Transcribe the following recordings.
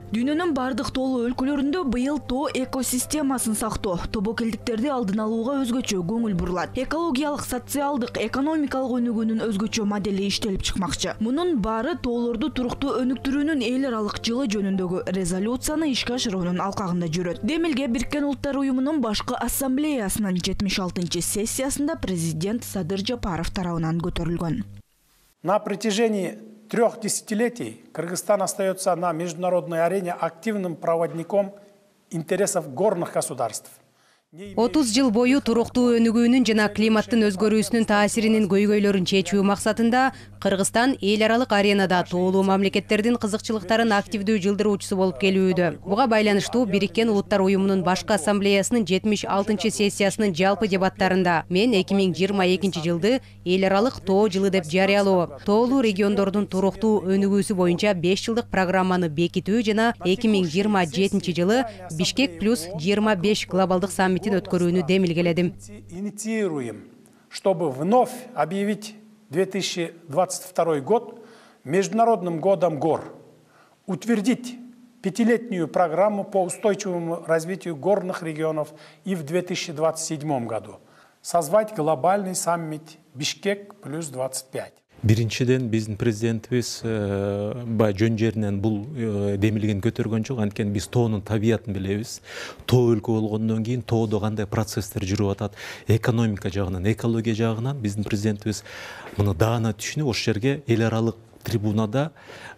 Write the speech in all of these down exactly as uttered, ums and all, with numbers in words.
Дүйнөнүн бардык тоолуу өлкөлөрүндө быйыл тоо экосистемасын сактоо, тобокелдиктерди алдын алууга өзгөчө көңүл бурулат. Экологиялык, социалдык, экономикалык өнүгүүнүн өзгөчө модели иштелип чыкмакчы. Мунун баары тоолорду туруктуу өнүктүрүүнүн эл аралык жылы жөнүндөгү резолюцияны ишке ашыруунун алкагында жүрөт. Демилге Бириккен Улуттар уюмунун башкы ассамблеясынын жетимиш алтынчы сессиясында президент Садыр Жапаров тарабынан көтөрүлгөн. На протяжении трех десятилетий Кыргызстан остается на международной арене активным проводником интересов горных государств. отуз жыл бою туруктуу өнүгүүнүн жана климаттын өзгөрүүсүнүн таасиринин көйгөйлөрүн чечүү максатында Кыргызстан эл аралык аренада тоолуу мамлекеттердин кызыкчылыктарын активдүү жылдыруучусу болуп келүүдө. Буга байланыштуу Бириккен Улуттар уюмунун башкы ассамблеясынын жетимиш алтынчы сессиясынын жалпы дебаттарында мен эки миң жыйырма экинчи жылды эл аралык тоо жылы деп жарыялоо, тоолуу региондордун туруктуу өнүгүүсү боюнча беш жылдык программаны бекитүү жана эки миң жыйырма жетинчи жылы Бишкек плюс жыйырма беш глобалдык саммитин өткөрүүнү демилгеледим. Инициируем, чтобы вновь объявить две тысячи двадцать второй год Международным годом гор, утвердить пятилетнюю программу по устойчивому развитию горных регионов и в две тысячи двадцать седьмом году, созвать глобальный саммит Бишкек плюс двадцать пять. Биринчиден биздин президентибиз ба жөн жеринен бул демилген көтөргөн жок, анткени биз тоонун табиятын билебиз. Тоо өлкө болгондон кийин тоодо кандай процесстер жүрүп атат, экономика жагынан, экология жагынан биздин президентибиз муну даана түшүнүп, ошол жерге эл аралык трибунада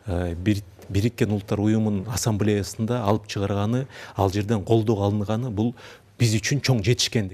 Бириккен Улуттар уюмунун ассамблеясында алып чыгарганы, ал жерден колдоо алынганы бул биз үчүн чоң жетишкендик.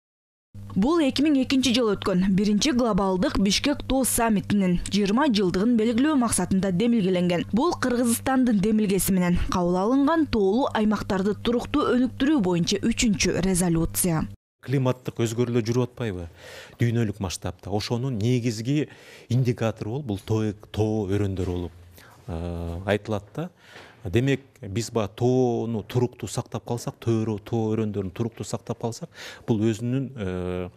Бул эки миң экинчи жылы өткөн биринчи глобалдык Бишкек тоо саммитинин жыйырма жылдыгын белгилөө максатында демилгеленген. Бул Кыргызстандын демилгеси менен кабыл алынган тоолуу аймактарды туруктуу өнүктүрүү боюнча үчүнчү резолюция. Климаттык өзгөрүүлөр жүрүп атпайбы? Дүйнөлүк масштабта. Ошонун негизги индикатору бол бул тоо тоо өрөөндөр болуп айтылат да. Демек, биз ба тоону туруктуу сактап калсак, тоо тоо өрөөндөрүн туруктуу сактап калсак, бул өзүнүн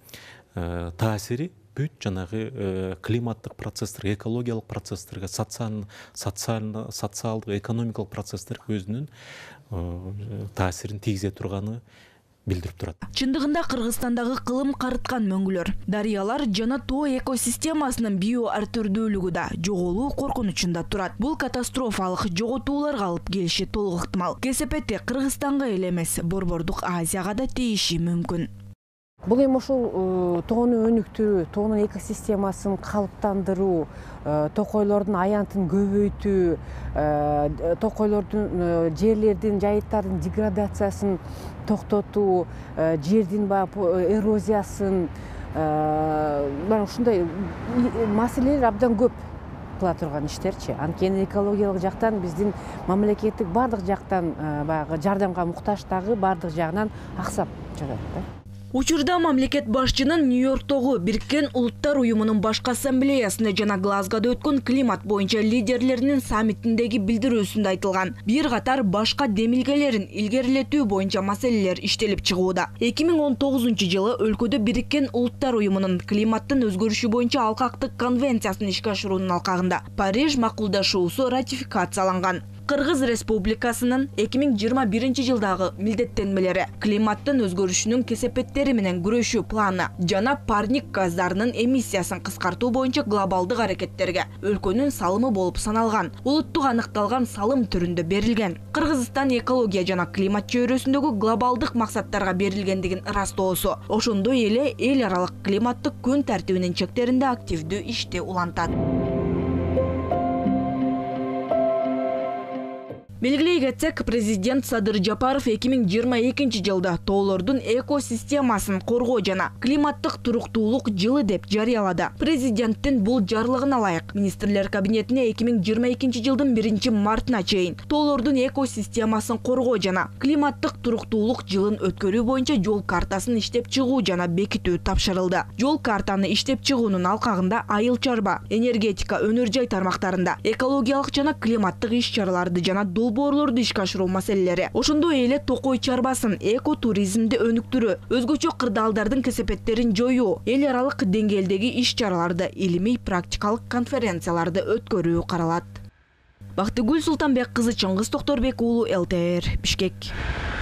таасири бүт жанагы климаттык процесстерге, экологиялык процесстерге, социалдык, социалдык, экономикалык процесстерге өзүнүн таасирин тийгизе турганы билдирип турат. Чындыгында Кыргызстандагы кылым карыткан мөңгүлөр, дарыялар жана тоо экосистемасынын био ар түрдүүлүгү да жоголуу коркунучунда турат. Бул катастрофалык жоготууларга алып келиши толук ыктымал. Кесепети Кыргызстанга эле эмес, Борбордук Азияга да тийиши мүмкүн. Бул эми ушул тоону өнүктүрүү, тоонун экосистемасын калыптандыруу, токойлордун аянтын көбөйтүү, токойлордун жерлердин, жайыттардын деградациясын токтотуу, жердин эрозиясын, мына ушундай маселелер абдан көп кыла турган иштерчи. Анткени экологиялык жактан биздин мамлекеттик бардык жактан баягы жардамга муктаждыгы бардык жагынан аксап жатат да. Учурда мамлекет башчынын Нью-Йорктогу Бириккен Улуттар уюмунун башкы ассамблеясында жана Глазгода өткөн климат боюнча лидерлеринин саммитиндеги билдирүүсүндө айтылган бир катар башка демилгелерин илгерилетүү боюнча маселелер иштелип чыгууда. эки миң он тогузунчу жылы өлкөдө Бириккен Улуттар уюмунун климаттын өзгөрүшү боюнча алкактык конвенциясын ишке ашыруунун алкагында Париж макулдашуусу ратификацияланган. Кыргыз Республикасынын эки миң жыйырма биринчи жылдагы милдеттенмелери, климаттын өзгөрүшүнүн кесепеттери менен күрөшүү планы жана парник газдарынын эмиссиясын кыскартуу боюнча глобалдык аракеттерге өлкөнүн салымы болуп саналган, улуттук аныкталган салым түрүндө берилген. Кыргызстан экология жана климат чөйрөсүндөгү глобалдык максаттарга берилгендигин ырастоосу, ошондой эле эл аралык климаттык күн тартибинин чектеринде активдүү ишти улантат. Белгилей кетсек, президент Садыр Жапаров эки миң жыйырма экинчи жылда тоолордун экосистемасын коргоо жана климаттык туруктуулук жылы деп жарыялады. Президенттин бул жарлыгына ылайык министрлер кабинетине эки миң жыйырма экинчи жылдын биринчи мартына чейин тоолордун экосистемасын коргоо жана климаттык туруктуулук жылын өткөрүү боюнча жол картасын иштеп чыгуу жана бекитүү тапшырылды. Жол картаны иштеп чыгуунун алкагында айыл чарба, энергетика, өнөр жай тармактарында экологиялык жана климаттык иш-чараларды жана долбоорлорду ишке ашыруу маселелери, ошондой эле токой чарбасын, экотуризмди өнүктүрүү, өзгөчө кырдаалдардын кесепеттерин жоюу, эл аралык деңгээлдеги иш-чараларды, илимий практикалык конференцияларды өткөрүү каралат. Бактыгүл Султанбек кызы, Чыңгыз Токторбек уулу, эл тэ эр, Бишкек.